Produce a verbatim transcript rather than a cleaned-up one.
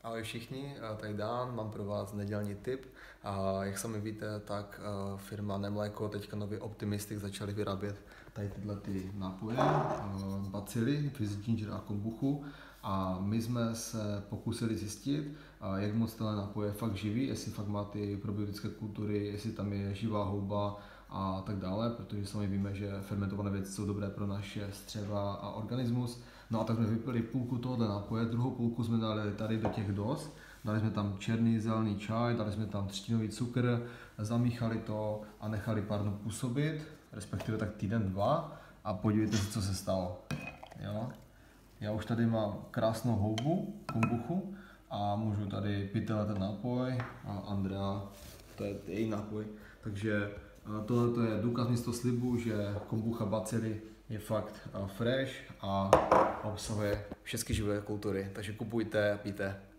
Ahoj všichni, tady Dan, mám pro vás nedělní tip. A jak sami víte, tak firma Nemléko teďka nově Optimistic začali vyrábět tady tyhle ty nápoje, bacily, Twist Ginger a kombuchu. A my jsme se pokusili zjistit, jak moc tenhle nápoj je fakt živý, jestli fakt má ty probiotické kultury, jestli tam je živá houba a tak dále, protože sami víme, že fermentované věci jsou dobré pro naše střeva a organismus. No a tak jsme vypili půlku tohoto nápoje, druhou půlku jsme dali tady do těch dos, dali jsme tam černý zelený čaj, dali jsme tam třtinový cukr, zamíchali to a nechali pár dnů působit, respektive tak týden, dva a podívejte se, co se stalo. Jo? Já už tady mám krásnou houbu, kombuchu a můžu tady pít ten nápoj a Andrea, to je její nápoj, takže tohle je důkaz místo slibu, že kombucha bacily je fakt fresh a obsahuje všechny živé kultury, takže kupujte a pijte.